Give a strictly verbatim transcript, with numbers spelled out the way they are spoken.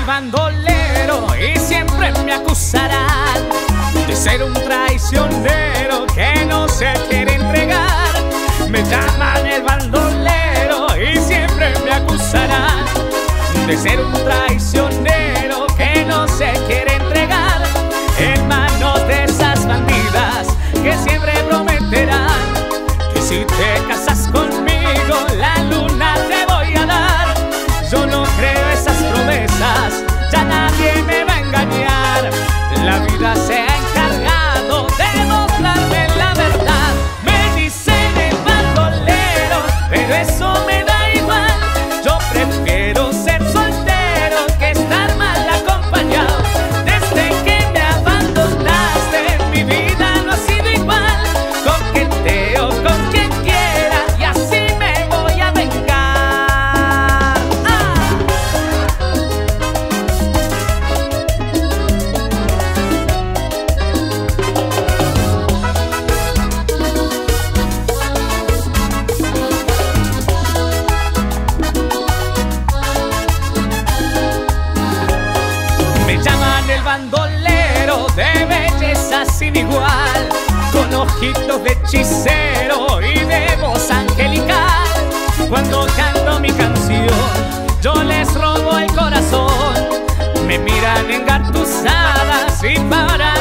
bandolero y siempre me acusarán de ser un traicionero que no se quiere entregar. Me llaman el bandolero y siempre me acusarán de ser un traicionero que no se quiere entregar en manos de esas bandidas que siempre prometerán que si te casas conmigo la luna te voy a dar. Yo no creo esas promesas, ya nadie me va a engañar. La vida se ha encargado de mostrarme la verdad. Me dicen el bandolero, pero eso me da igual. Yo prefiero ser soltero que estar mal acompañado. Desde que me abandonaste mi vida no ha sido igual. Coqueteo con quien quiera y así me voy a vengar. ¡Ah! Me llaman el bandolero de belleza sin igual, con ojitos de hechicero y de voz angelical. Cuando canto mi canción yo les robo el corazón, me miran engatusadas y para